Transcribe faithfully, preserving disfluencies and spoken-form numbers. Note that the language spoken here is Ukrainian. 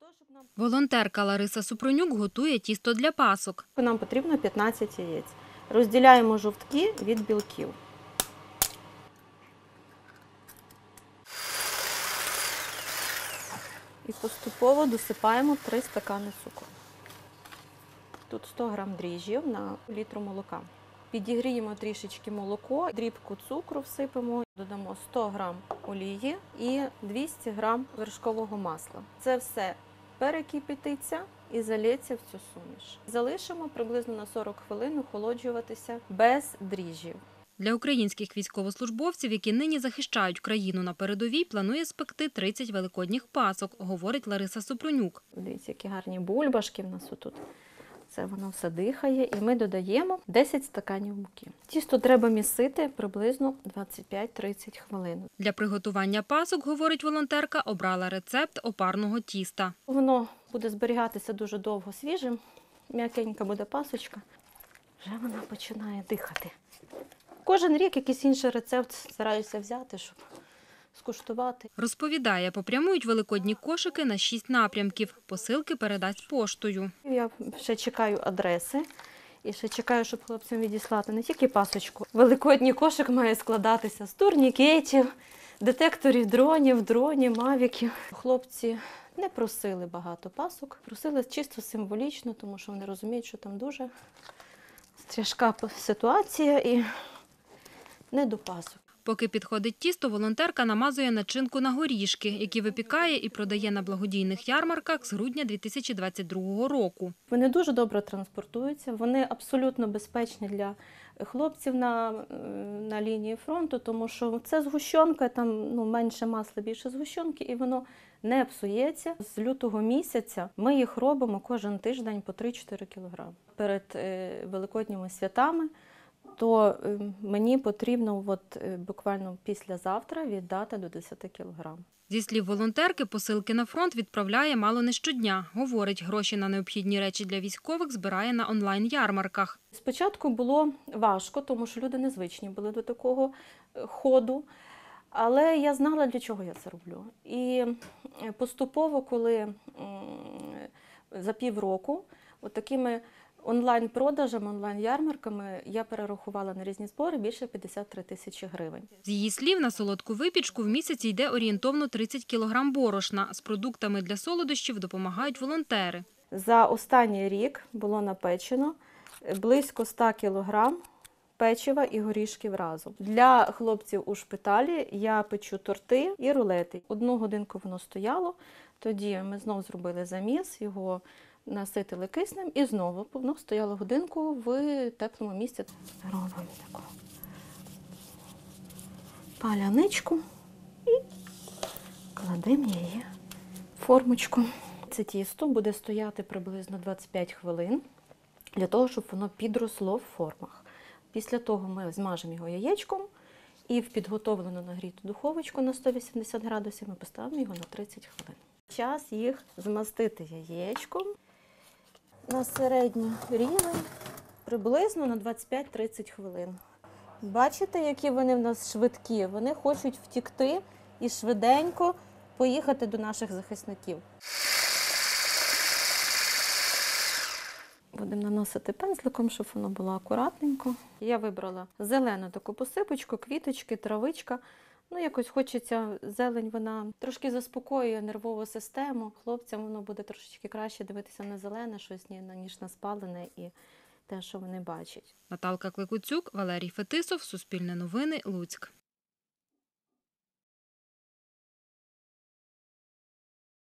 Волонтерка Лариса Супрунюк готує тісто для пасок. Нам потрібно п'ятнадцять яєць. Розділяємо жовтки від білків. І поступово досипаємо три стакани цукру. Тут сто грам дріжджів на літру молока. Підігріємо трішечки молоко, дрібку цукру всипемо, додамо сто грам олії і двісті грам вершкового масла. Це все перекипятиться і залється в цю суміш. Залишимо приблизно на сорок хвилин охолоджуватися без дріжджів. Для українських військовослужбовців, які нині захищають країну на передовій, планує спекти тридцять великодніх пасок, говорить Лариса Супрунюк. Дивіться, які гарні бульбашки в нас отут. Це воно все дихає. І ми додаємо десять стаканів муки. Тісто треба місити приблизно двадцять п'ять - тридцять хвилин. Для приготування пасок, говорить волонтерка, обрала рецепт опарного тіста. Воно буде зберігатися дуже довго свіжим, м'якенька буде пасочка. Вже вона починає дихати. Кожен рік якийсь інший рецепт стараюся взяти, щоб скуштувати. Розповідає, попрямують великодні кошики на шість напрямків. Посилки передасть поштою. Я ще чекаю адреси і ще чекаю, щоб хлопцям відіслати не тільки пасочку. Великодній кошик має складатися з турнікетів, детекторів дронів, дронів, мавіків. Хлопці не просили багато пасок, просили чисто символічно, тому що вони розуміють, що там дуже тяжка ситуація і не до пасок. Поки підходить тісто, волонтерка намазує начинку на горішки, які випікає і продає на благодійних ярмарках з грудня дві тисячі двадцять другого року. Вони дуже добре транспортуються, вони абсолютно безпечні для хлопців на, на лінії фронту, тому що це згущенка, там ну, менше масла, більше згущенки, і воно не псується. З лютого місяця ми їх робимо кожен тиждень по три-чотири кілограми. Перед е, великодніми святами то мені потрібно от, буквально післязавтра віддати до десяти кілограм. Зі слів волонтерки, посилки на фронт відправляє мало не щодня. Говорить, гроші на необхідні речі для військових збирає на онлайн-ярмарках. Спочатку було важко, тому що люди незвичні були до такого ходу. Але я знала, для чого я це роблю. І поступово, коли за півроку от такими онлайн-продажами, онлайн-ярмарками я перерахувала на різні збори більше п'ятдесят три тисячі гривень. З її слів, на солодку випічку в місяць йде орієнтовно тридцять кілограм борошна. З продуктами для солодощів допомагають волонтери. За останній рік було напечено близько ста кілограм печива і горішків разом. Для хлопців у шпиталі я печу торти і рулети. Одну годинку воно стояло, тоді ми знову зробили заміс, його наситили киснем і знову воно стояло годинку в теплому місці. Робимо таку паляничку і кладемо її в формочку. Це тісто буде стояти приблизно двадцять п'ять хвилин для того, щоб воно підросло в формах. Після того ми змажемо його яєчком і в підготовлену нагріту духовочку на сто вісімдесят градусів ми поставимо його на тридцять хвилин. Час їх змастити яєчком на середній рівень приблизно на двадцять п'ять - тридцять хвилин. Бачите, які вони в нас швидкі? Вони хочуть втікти і швиденько поїхати до наших захисників. Будемо наносити пензликом, щоб воно було акуратненько. Я вибрала зелену таку посипочку, квіточки, травичка. Ну, якось хочеться, зелень, вона трошки заспокоює нервову систему. Хлопцям воно буде трошечки краще дивитися на зелене щось, ніж на спалене і те, що вони бачать. Наталка Кликуцюк, Валерій Фетисов, Суспільне новини, Луцьк.